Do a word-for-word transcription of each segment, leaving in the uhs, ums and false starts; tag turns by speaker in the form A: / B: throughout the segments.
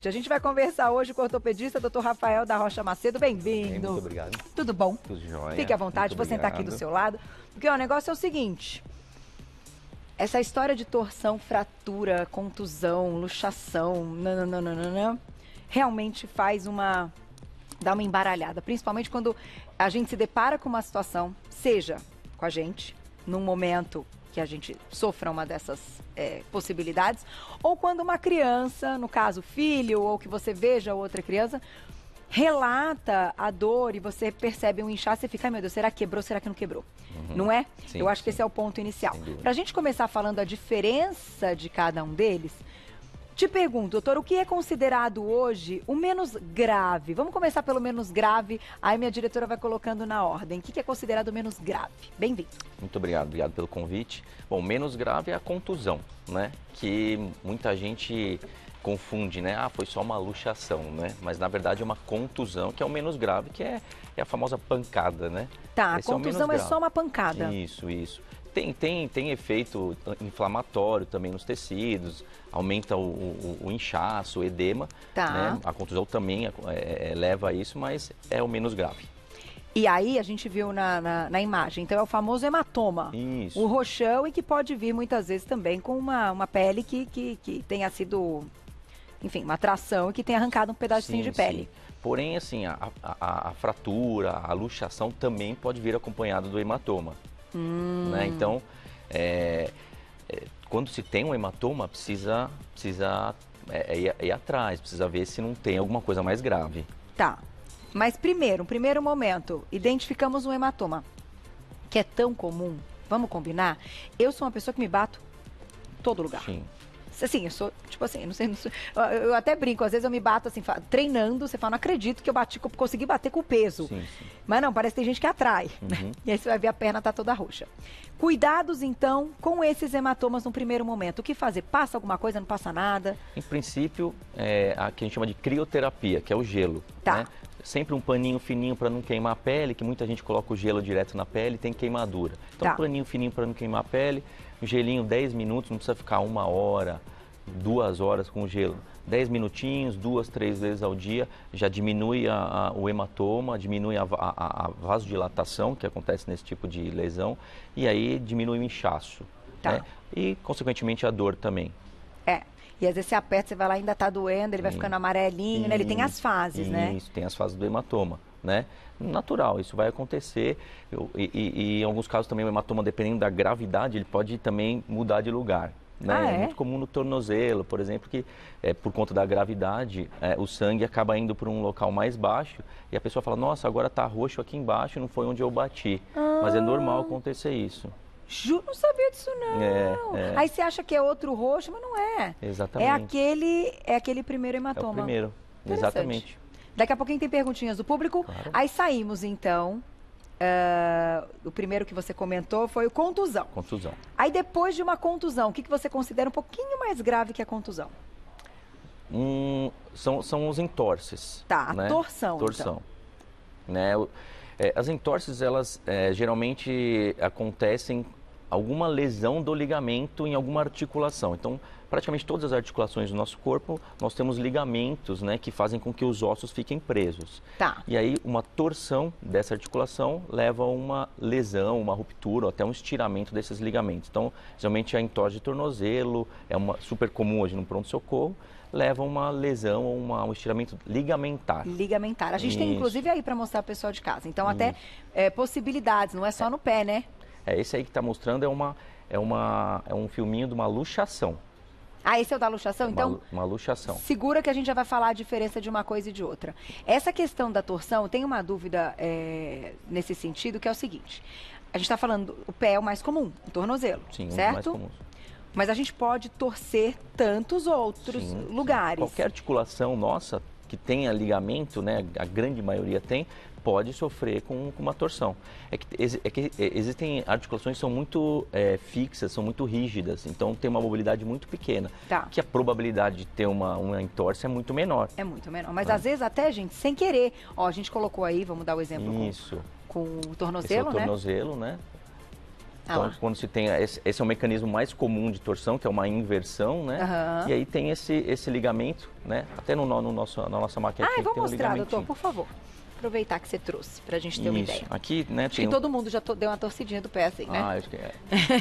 A: A gente vai conversar hoje com o ortopedista, doutor Rafael da Rocha Macedo. Bem-vindo.
B: Muito obrigado.
A: Tudo bom?
B: Tudo jóia.
A: Fique à vontade, vou sentar aqui do seu lado. Porque ó, o negócio é o seguinte. Essa história de torção, fratura, contusão, luxação, nananana, realmente faz uma... dá uma embaralhada. Principalmente quando a gente se depara com uma situação, seja com a gente, num momento que a gente sofra uma dessas é, possibilidades, ou quando uma criança, no caso filho, ou que você veja outra criança, relata a dor e você percebe um inchaço e fica, ai meu Deus, será que quebrou, será que não quebrou? Uhum. Não é?
B: Sim,
A: Eu acho
B: sim.
A: que esse é o ponto inicial. Para a gente começar falando a diferença de cada um deles, te pergunto, doutor, o que é considerado hoje o menos grave? Vamos começar pelo menos grave, aí minha diretora vai colocando na ordem. O que é considerado o menos grave? Bem-vindo.
B: Muito obrigado, obrigado pelo convite. Bom, menos grave é a contusão, né? Que muita gente confunde, né? Ah, foi só uma luxação, né? Mas na verdade é uma contusão, que é o menos grave, que é, é a famosa pancada, né?
A: Tá,
B: Esse
A: a contusão é, é só uma pancada.
B: Isso, isso. Tem, tem, tem efeito inflamatório também nos tecidos, aumenta o, o, o inchaço, o edema.
A: Tá.
B: Né? A contusão também é, é, leva a isso, mas é o menos grave.
A: E aí a gente viu na, na, na imagem, então é o famoso hematoma.
B: Isso.
A: O roxão e que pode vir muitas vezes também com uma, uma pele que, que, que tenha sido, enfim, uma tração e que tenha arrancado um pedacinho
B: sim,
A: de pele.
B: Sim. Porém, assim, a, a, a fratura, a luxação também pode vir acompanhado do hematoma.
A: Hum.
B: Né? Então, é, é, quando se tem um hematoma, precisa, precisa é, ir, ir atrás, precisa ver se não tem alguma coisa mais grave.
A: Tá, mas primeiro, um primeiro momento, identificamos um hematoma, que é tão comum, vamos combinar? Eu sou uma pessoa que me bato em todo lugar.
B: Sim.
A: Assim, eu sou, tipo assim, não sei, não sei eu, eu até brinco, às vezes eu me bato assim, treinando, você fala, não acredito que eu bati, que eu consegui bater com o peso.
B: Sim, sim.
A: Mas não, parece que tem gente que atrai,
B: uhum.
A: né? E aí você vai ver a perna tá toda roxa. Cuidados, então, com esses hematomas no primeiro momento. O que fazer? Passa alguma coisa, não passa nada?
B: Em princípio, é a que a gente chama de crioterapia, que é o gelo.
A: Tá.
B: Né? Sempre um paninho fininho para não queimar a pele, que muita gente coloca o gelo direto na pele e tem queimadura. Então,
A: tá.
B: um paninho fininho para não queimar a pele, um gelinho dez minutos, não precisa ficar uma hora, duas horas com o gelo. dez minutinhos, duas, três vezes ao dia, já diminui a, a, o hematoma, diminui a, a, a vasodilatação que acontece nesse tipo de lesão e aí diminui o inchaço.
A: Tá.
B: Né? E, consequentemente, a dor também.
A: É. E às vezes você aperta, você vai lá, ainda tá doendo, ele vai
B: Sim.
A: ficando amarelinho,
B: isso,
A: né? Ele tem as fases,
B: isso,
A: né?
B: Isso, tem as fases do hematoma, né? Natural, isso vai acontecer. Eu, e, e, e em alguns casos também o hematoma, dependendo da gravidade, ele pode também mudar de lugar. Né?
A: Ah, é?
B: É muito comum no tornozelo, por exemplo, que é, por conta da gravidade, é, o sangue acaba indo para um local mais baixo e a pessoa fala, nossa, agora tá roxo aqui embaixo, não foi onde eu bati.
A: Ah.
B: Mas é normal acontecer isso.
A: Ju, não sabia disso não.
B: É, é.
A: Aí você acha que é outro roxo, mas não é.
B: Exatamente.
A: É aquele, é aquele primeiro hematoma.
B: É o primeiro, exatamente.
A: Daqui a pouquinho tem perguntinhas do público.
B: Claro.
A: Aí saímos então. Uh, o primeiro que você comentou foi o contusão.
B: Contusão.
A: Aí depois de uma contusão, o que, que você considera um pouquinho mais grave que a contusão?
B: Hum, são, são os entorses.
A: Tá, a
B: né?
A: torção.
B: Torção.
A: Então.
B: Né? É, as entorses, elas é, geralmente acontecem alguma lesão do ligamento em alguma articulação. Então, praticamente todas as articulações do nosso corpo, nós temos ligamentos, né, que fazem com que os ossos fiquem presos.
A: Tá.
B: E aí, uma torção dessa articulação leva a uma lesão, uma ruptura, ou até um estiramento desses ligamentos. Então, geralmente a entorse de tornozelo, é uma super comum hoje no pronto-socorro, leva a uma lesão ou uma, um estiramento ligamentar.
A: Ligamentar. A gente
B: Isso.
A: tem inclusive aí para mostrar para o pessoal de casa. Então, até é, possibilidades, não é só no pé, né?
B: É, esse aí que está mostrando é, uma, é, uma, é um filminho de uma luxação.
A: Ah, esse é o da luxação? Então,
B: uma, uma luxação.
A: Segura que a gente já vai falar a diferença de uma coisa e de outra. Essa questão da torção, tem uma dúvida é, nesse sentido, que é o seguinte. A gente está falando, o pé é o mais comum, o tornozelo,
B: Sim,
A: certo?
B: um dos mais comuns.
A: Mas a gente pode torcer tantos outros
B: Sim,
A: lugares.
B: Sim. Qualquer articulação nossa que tenha ligamento, né, a grande maioria tem, pode sofrer com, com uma torção. É que, é que existem articulações que são muito é, fixas, são muito rígidas, então tem uma mobilidade muito pequena,
A: tá.
B: que a probabilidade de ter uma, uma entorse é muito menor.
A: É muito menor, mas é. às vezes até, gente, sem querer. Ó, a gente colocou aí, vamos dar o exemplo
B: Isso.
A: com, com o tornozelo,
B: Esse é o
A: né?
B: tornozelo, né? Então,
A: Ah.
B: quando se tem, esse, esse é o mecanismo mais comum de torção, que é uma inversão, né?
A: Aham.
B: E aí tem esse, esse ligamento, né? Até no, no nosso, na nossa maquete
A: Ah, eu vou
B: tem um
A: mostrar, doutor,
B: ligamentinho.
A: por favor. Aproveitar que você trouxe, pra gente ter uma
B: Isso.
A: ideia.
B: Aqui, né,
A: Acho
B: tem
A: que
B: um-
A: todo mundo já to- deu uma torcidinha do pé, assim, né?
B: Ah, acho que é.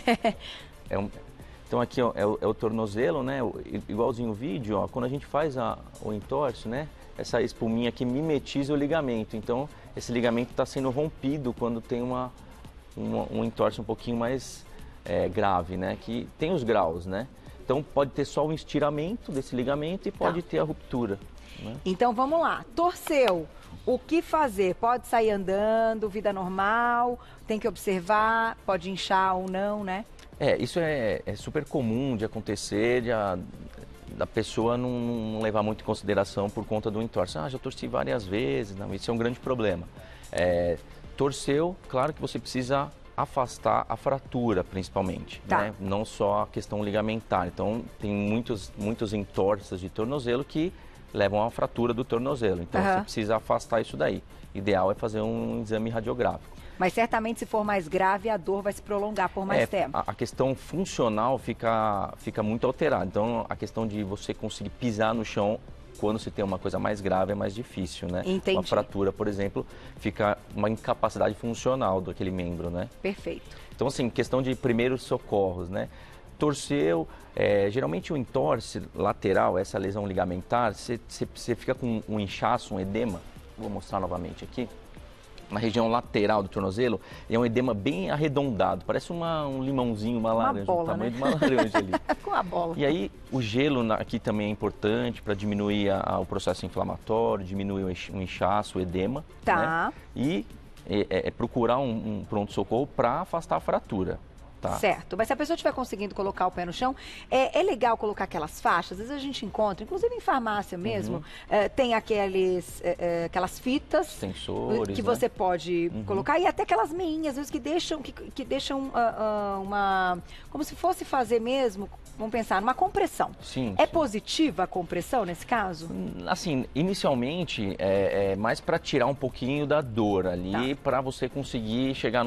B: É um- Então aqui ó, é, o, é o tornozelo, né? o- igualzinho o vídeo, ó, quando a gente faz a, o entorse, né? Essa espuminha aqui mimetiza o ligamento. Então esse ligamento está sendo rompido quando tem uma, uma- um entorse um pouquinho mais é, grave, né? Que tem os graus, né? Então pode ter só um estiramento desse ligamento e pode
A: Tá.
B: ter a ruptura. Né?
A: Então vamos lá. Torceu. O que fazer? Pode sair andando, vida normal, tem que observar, pode inchar ou não, né?
B: É, isso é, é super comum de acontecer, de a, da pessoa não, não levar muito em consideração por conta do entorse. Ah, já torci várias vezes, não, isso é um grande problema. É, torceu, claro que você precisa afastar a fratura, principalmente,
A: Tá.
B: né? Não só a questão ligamentar. Então, tem muitos, muitos entorses de tornozelo que levam à fratura do tornozelo. Então,
A: Aham.
B: você precisa afastar isso daí. Ideal é fazer um exame radiográfico.
A: Mas certamente se for mais grave, a dor vai se prolongar por mais
B: É,
A: tempo.
B: a, a questão funcional fica, fica muito alterada. Então, a questão de você conseguir pisar no chão quando se tem uma coisa mais grave é mais difícil, né?
A: Entendi.
B: Uma fratura, por exemplo, fica uma incapacidade funcional daquele membro, né?
A: Perfeito.
B: Então, assim, questão de primeiros socorros, né? Torceu, é, geralmente o entorse lateral, essa lesão ligamentar, você fica com um inchaço, um edema. Vou mostrar novamente aqui. Na região lateral do tornozelo, é um edema bem arredondado, parece uma, um limãozinho, uma,
A: Uma
B: laranja,
A: bola,
B: o tamanho
A: né?
B: de uma laranja ali.
A: Com a bola.
B: E aí, o gelo na- aqui também é importante para diminuir a- a- o processo inflamatório, diminuir o inch- o inchaço, o edema.
A: Tá.
B: Né? E é, é- é procurar um, um pronto-socorro para afastar a fratura. Tá?
A: Certo, mas se a pessoa estiver conseguindo colocar o pé no chão, é, é legal colocar aquelas faixas, às vezes a gente encontra, inclusive em farmácia mesmo,
B: Uhum.
A: é, tem aqueles, é, é, aquelas fitas
B: Sensores,
A: que
B: né?
A: você pode
B: Uhum.
A: colocar, e até aquelas meinhas, às vezes, que deixam, que, que deixam ah, ah, uma, como se fosse fazer mesmo, vamos pensar, uma compressão.
B: Sim,
A: É
B: sim.
A: positiva a compressão nesse caso?
B: Assim, inicialmente é, é mais para tirar um pouquinho da dor ali,
A: Tá.
B: para você conseguir chegar num,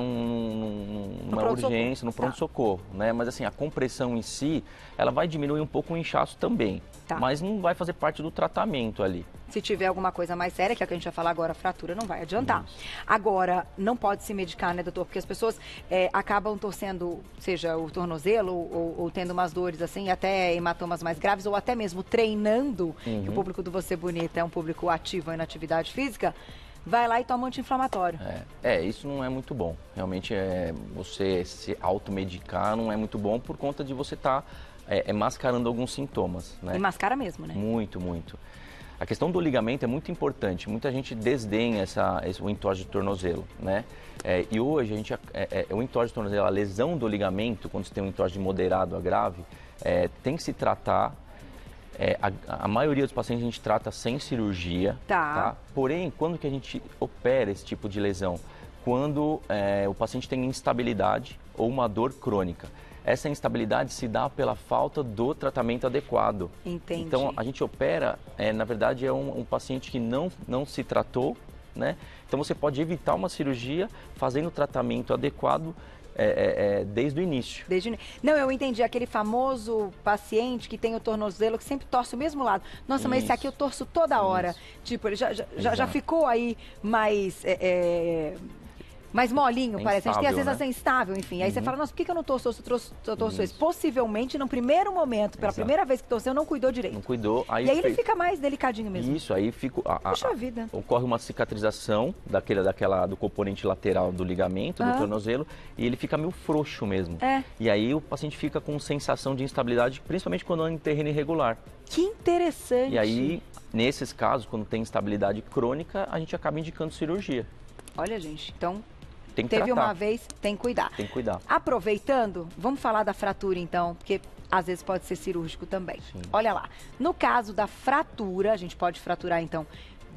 B: num- numa
A: pronto-socorro.
B: urgência, no
A: Tá.
B: pronto-socorro, né? Mas assim, a compressão em si, ela vai diminuir um pouco o inchaço também,
A: Tá.
B: mas não vai fazer parte do tratamento ali.
A: Se tiver alguma coisa mais séria, que é o que a gente vai falar agora, fratura, não vai adiantar.
B: Isso.
A: Agora, não pode se medicar, né, doutor? Porque as pessoas é, acabam torcendo, seja o tornozelo ou, ou- ou tendo umas dores assim, até hematomas mais graves, ou até mesmo treinando,
B: Uhum.
A: que o público do Você Bonita é um público ativo em atividade física, vai lá e toma um anti-inflamatório.
B: É, é, isso não é muito bom. Realmente, é, você se automedicar não é muito bom por conta de você estar é, é, mascarando alguns sintomas, né?
A: E mascara mesmo, né?
B: Muito, muito. A questão do ligamento é muito importante. Muita gente desdenha essa, esse, o entorse de tornozelo, né? É, e hoje, a gente, é, é, o entorse de tornozelo, a lesão do ligamento, quando você tem um entorse de moderado a grave, é, tem que se tratar. É, a, a maioria dos pacientes a gente trata sem cirurgia,
A: Tá.
B: Porém, quando que a gente opera esse tipo de lesão? Quando é, o paciente tem instabilidade ou uma dor crônica. Essa instabilidade se dá pela falta do tratamento adequado.
A: Entendi.
B: Então, a gente opera, é, na verdade, é um, um paciente que não, não se tratou, né? Então, você pode evitar uma cirurgia fazendo o tratamento adequado é, é, é, desde o início.
A: Desde... o ini- Não, eu entendi. Aquele famoso paciente que tem o tornozelo que sempre torce o mesmo lado. Nossa, mas esse
B: Isso.
A: aqui eu torço toda hora.
B: Isso.
A: Tipo, ele já, já, já, já
B: Exato.
A: ficou aí mais... é, é, mais molinho,
B: É
A: parece. A gente tem a
B: instável,
A: sensação
B: né?
A: instável, enfim. Aí você
B: Uhum.
A: fala, nossa, por que que eu não torço, eu torço, eu torço esse?
B: Isso.
A: Possivelmente, no primeiro momento, pela
B: Exato.
A: primeira vez que torceu, não cuidou
B: Não
A: direito.
B: cuidou. Aí
A: E aí ele
B: fez-
A: fica mais delicadinho mesmo.
B: Isso, aí fica, a- a-
A: Puxa vida.
B: ocorre uma cicatrização daquele, daquela, do componente lateral do ligamento,
A: Ah.
B: do tornozelo, e ele fica meio frouxo mesmo.
A: É.
B: E aí o paciente fica com sensação de instabilidade, principalmente quando anda em terreno irregular.
A: Que interessante.
B: E aí, nesses casos, quando tem instabilidade crônica, a gente acaba indicando cirurgia.
A: Olha, gente, então,
B: Tem que
A: teve
B: tratar,
A: uma vez, tem que cuidar.
B: tem que cuidar.
A: Aproveitando, vamos falar da fratura então, porque às vezes pode ser cirúrgico também.
B: Sim.
A: Olha lá, no caso da fratura, a gente pode fraturar então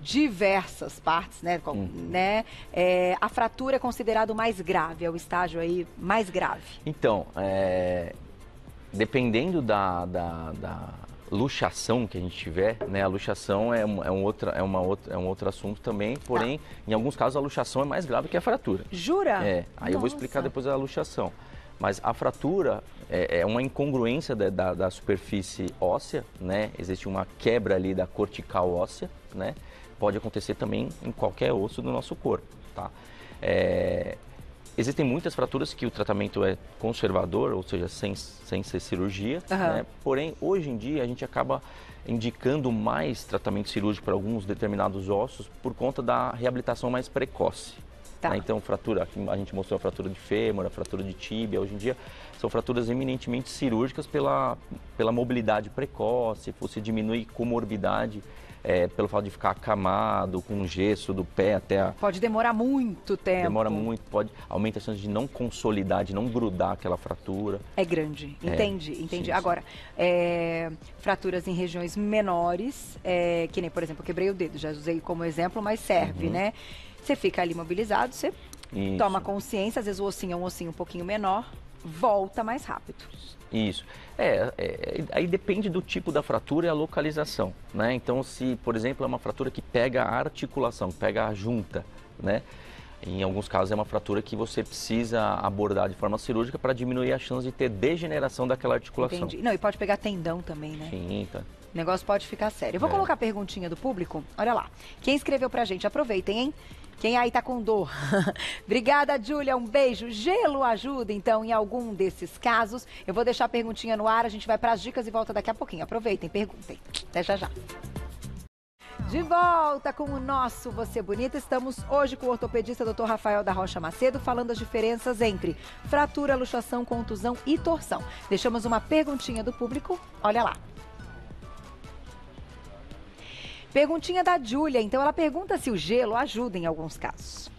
A: diversas partes, né? Com-
B: Uhum.
A: né? É, a fratura é considerado mais grave, é o estágio aí mais grave.
B: Então, é, dependendo da, da, da luxação que a gente tiver, né? A luxação é um, é um, outra, é uma outra, é um outro assunto também, porém, em alguns casos a luxação é mais grave que a fratura.
A: Jura?
B: É, aí eu vou explicar
A: Nossa.
B: depois a luxação. Mas a fratura é, é uma incongruência da, da, da superfície óssea, né? Existe uma quebra ali da cortical óssea, né? Pode acontecer também em qualquer osso do nosso corpo, tá? É, existem muitas fraturas que o tratamento é conservador, ou seja, sem, sem ser cirurgia,
A: uhum. né?
B: Porém, hoje em dia, a gente acaba indicando mais tratamento cirúrgico para alguns determinados ossos por conta da reabilitação mais precoce. Tá. Né? Então, fratura, a gente mostrou a fratura de fêmur, a fratura de tíbia, hoje em dia são fraturas eminentemente cirúrgicas pela, pela mobilidade precoce, você diminui comorbidade é, pelo fato de ficar acamado, com gesso do pé até a...
A: Pode demorar muito tempo.
B: Demora muito, pode, aumenta a chance de não consolidar, de não grudar aquela fratura.
A: É grande, entendi, é, entendi. Sim, Agora,
B: sim.
A: É, fraturas em regiões menores, é, que nem, por exemplo, eu quebrei o dedo, já usei como exemplo, mas serve, uhum. né? Você fica ali imobilizado, você Isso. toma consciência, às vezes o ossinho é um ossinho um pouquinho menor, volta mais rápido.
B: Isso. É, é, aí depende do tipo da fratura e a localização, né? Então, se, por exemplo, é uma fratura que pega a articulação, pega a junta, né? Em alguns casos é uma fratura que você precisa abordar de forma cirúrgica para diminuir a chance de ter degeneração daquela articulação.
A: Entendi. Não, e pode pegar tendão também, né?
B: Sim, tá.
A: O negócio pode ficar sério. Eu vou é. colocar a perguntinha do público. Olha lá. Quem escreveu pra gente? Aproveitem, hein? Quem aí tá com dor? Obrigada, Júlia. Um beijo. Gelo ajuda, então, em algum desses casos. Eu vou deixar a perguntinha no ar. A gente vai pras dicas e volta daqui a pouquinho. Aproveitem, perguntem. Até já já. De volta com o nosso Você Bonita. Estamos hoje com o ortopedista doutor Rafael da Rocha Macedo, falando as diferenças entre fratura, luxação, contusão e torção. Deixamos uma perguntinha do público. Olha lá. Perguntinha da Júlia, então ela pergunta se o gelo ajuda em alguns casos.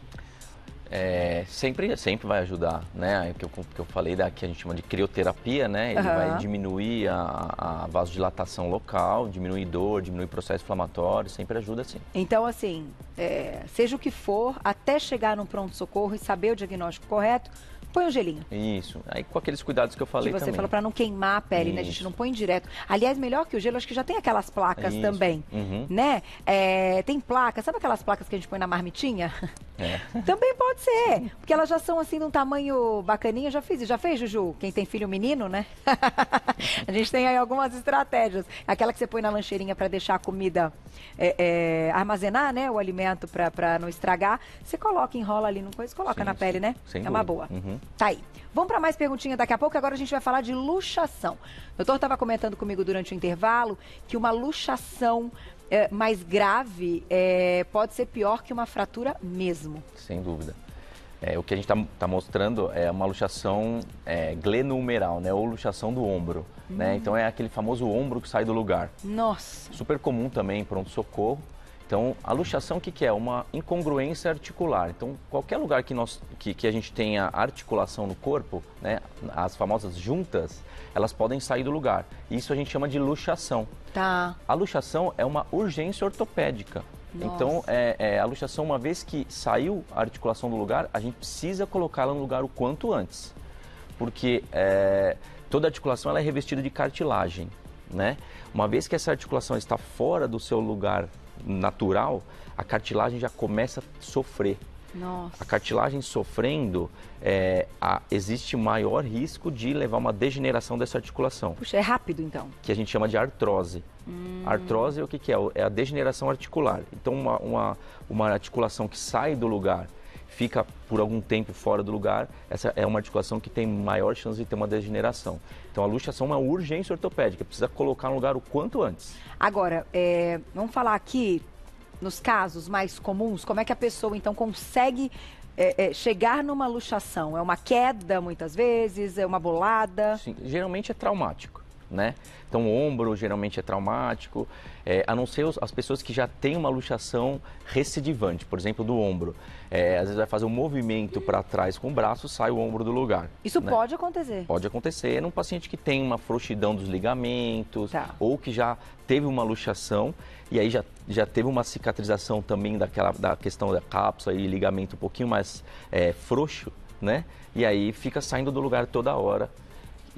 B: É, sempre, sempre vai ajudar, né? O que eu, que eu falei da que a gente chama de crioterapia, né? Ele
A: uhum.
B: vai diminuir a, a vasodilatação local, diminuir dor, diminuir processo inflamatório, sempre ajuda sim.
A: Então, assim, é, seja o que for, até chegar no pronto-socorro e saber o diagnóstico correto, põe o gelinho.
B: Isso. Aí com aqueles cuidados que eu falei
A: também. Que você
B: também.
A: falou para não queimar a pele, Isso. né? A gente não põe direto. Aliás, melhor que o gelo, acho que já tem aquelas placas
B: Isso.
A: também,
B: uhum.
A: né? É, tem placas, sabe aquelas placas que a gente põe na marmitinha?
B: É.
A: Também pode ser, porque elas já são assim de um tamanho bacaninho. Eu já fiz, já fez, Juju? Quem tem filho menino, né? A gente tem aí algumas estratégias. Aquela que você põe na lancheirinha para deixar a comida é, é, armazenar, né? O alimento para não estragar. Você coloca, enrola ali no coisa e coloca sim, na pele,
B: sim.
A: né?
B: Sem
A: é
B: dúvida.
A: uma boa.
B: Uhum.
A: Tá aí. Vamos para mais perguntinha daqui a pouco. Agora a gente vai falar de luxação. O doutor estava comentando comigo durante o intervalo que uma luxação é, mais grave é, pode ser pior que uma fratura mesmo.
B: Sem dúvida. É, o que a gente está tá mostrando é uma luxação é, glenumeral, né? Ou luxação do ombro. Hum. Né? Então é aquele famoso ombro que sai do lugar.
A: Nossa.
B: Super comum também em pronto-socorro. Então, a luxação, o que, que é? Uma incongruência articular. Então, qualquer lugar que, nós, que, que a gente tenha articulação no corpo, né, as famosas juntas, elas podem sair do lugar. Isso a gente chama de luxação.
A: Tá.
B: A luxação é uma urgência ortopédica.
A: Nossa.
B: Então, é, é, a luxação, uma vez que saiu a articulação do lugar, a gente precisa colocá-la no lugar o quanto antes. Porque é, toda articulação ela é revestida de cartilagem, né? Uma vez que essa articulação está fora do seu lugar natural, a cartilagem já começa a sofrer.
A: Nossa.
B: A cartilagem sofrendo, é, a, existe maior risco de levar uma degeneração dessa articulação.
A: Puxa, é rápido então?
B: Que a gente chama de artrose. Hum. Artrose é o que, que é? É a degeneração articular. Então, uma, uma, uma articulação que sai do lugar, fica por algum tempo fora do lugar, essa é uma articulação que tem maior chance de ter uma degeneração. Então, a luxação é uma urgência ortopédica, precisa colocar no lugar o quanto antes.
A: Agora, é, vamos falar aqui, nos casos mais comuns, como é que a pessoa, então, consegue é, é, chegar numa luxação? É uma queda, muitas vezes? É uma bolada?
B: Sim, geralmente é traumático, né? Então, o ombro geralmente é traumático, é, a não ser os, as pessoas que já têm uma luxação recidivante, por exemplo, do ombro. É, às vezes vai fazer um movimento para trás com o braço, sai o ombro do lugar.
A: Isso
B: né?
A: pode acontecer?
B: Pode acontecer num paciente que tem uma frouxidão dos ligamentos,
A: tá.
B: ou que já teve uma luxação e aí já, já teve uma cicatrização também daquela, da questão da cápsula e ligamento um pouquinho mais é, frouxo, né? E aí fica saindo do lugar toda hora.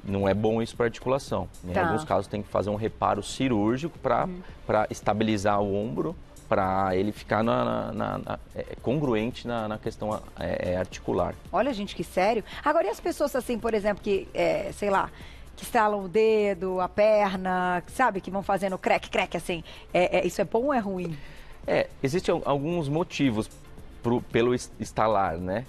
B: não é bom isso para articulação. Em
A: Tá.
B: alguns casos tem que fazer um reparo cirúrgico para
A: Uhum.
B: para estabilizar o ombro, para ele ficar na, na, na, na, é, congruente na, na questão é, articular.
A: Olha, gente, que sério. Agora, e as pessoas assim, por exemplo, que, é, sei lá, que estalam o dedo, a perna, sabe, que vão fazendo crack, crack, assim. É, é, isso é bom ou é ruim?
B: É, existem alguns motivos pro, pelo estalar, né?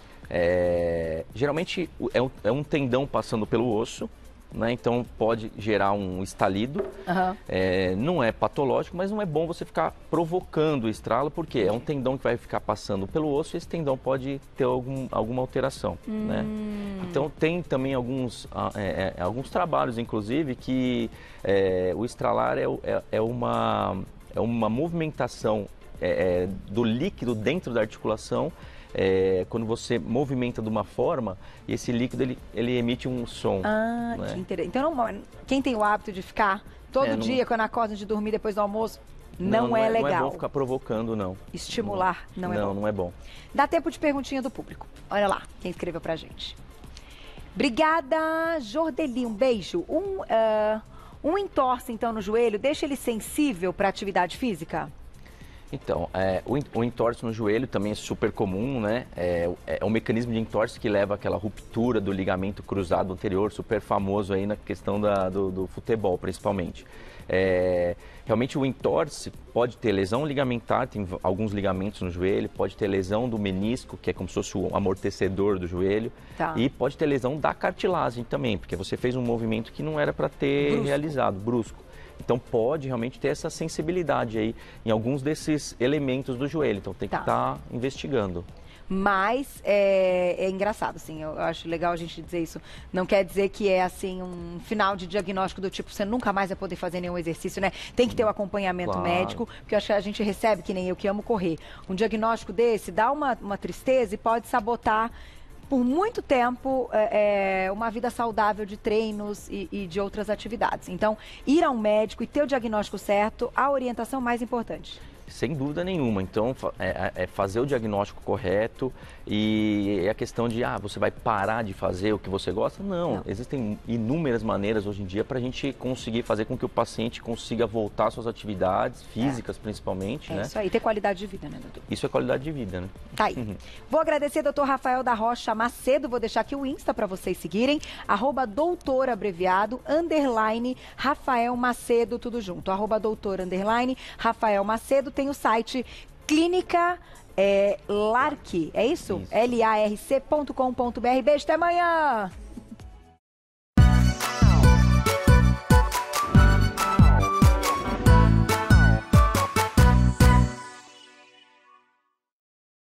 B: É, geralmente é um, é um tendão passando pelo osso, né? Então pode gerar um estalido.
A: Uhum.
B: É, não é patológico, mas não é bom você ficar provocando o estralo, porque é um tendão que vai ficar passando pelo osso e esse tendão pode ter algum, alguma alteração.
A: Hum.
B: Né? Então tem também alguns, é, é, alguns trabalhos, inclusive, que é, o estralar é, é, é, uma, é uma movimentação é, do líquido dentro da articulação. É, quando você movimenta de uma forma, e esse líquido ele, ele emite um som.
A: Ah,
B: né?
A: que interessante. Então, não, quem tem o hábito de ficar todo
B: É, não-
A: dia, quando acorda de dormir depois do almoço, não,
B: não
A: é,
B: Não é
A: legal.
B: bom ficar provocando, não.
A: Estimular não é
B: não,
A: bom.
B: Não é bom.
A: Dá tempo de perguntinha do público. Olha lá, quem escreveu pra gente. Obrigada, Jordeli, um beijo. Um, ah, um entorse, então, no joelho, deixa ele sensível para atividade física?
B: Então, é, o, en- o entorse no joelho também é super comum, né? É, é um mecanismo de entorse que leva àquela ruptura do ligamento cruzado anterior, super famoso aí na questão da, do, do futebol, principalmente. É, realmente o entorse pode ter lesão ligamentar, tem v- alguns ligamentos no joelho, pode ter lesão do menisco, que é como se fosse o amortecedor do joelho,
A: Tá.
B: e pode ter lesão da cartilagem também, porque você fez um movimento que não era para ter
A: Brusco.
B: realizado, brusco. Então pode realmente ter essa sensibilidade aí em alguns desses elementos do joelho. Então tem que
A: Tá.
B: estar investigando.
A: Mas é, é engraçado, assim, eu acho legal a gente dizer isso. Não quer dizer que é, assim, um final de diagnóstico do tipo, você nunca mais vai poder fazer nenhum exercício, né? Tem que ter o acompanhamento
B: Claro.
A: médico, porque eu acho que a gente recebe, que nem eu que amo correr. Um diagnóstico desse dá uma, uma tristeza e pode sabotar por muito tempo é, é, uma vida saudável de treinos e, e de outras atividades. Então, ir ao médico e ter o diagnóstico certo, a orientação mais importante.
B: Sem dúvida nenhuma. Então, fa- é, é fazer o diagnóstico correto e é a questão de, ah, você vai parar de fazer o que você gosta? Não,
A: Não.
B: existem inúmeras maneiras hoje em dia para a gente conseguir fazer com que o paciente consiga voltar às suas atividades físicas, principalmente,
A: É
B: né?
A: isso aí, ter qualidade de vida, né, doutor?
B: Isso é qualidade de vida, né?
A: Tá aí. Vou agradecer doutor Rafael da Rocha Macedo, vou deixar aqui o Insta para vocês seguirem, arroba doutor abreviado, underline, Rafael Macedo, tudo junto, arroba doutor, underline, Rafael Macedo, tem o site Clínica é, Larc, é isso?
B: Isso.
A: L A R C ponto com ponto B R. Beijo, até amanhã!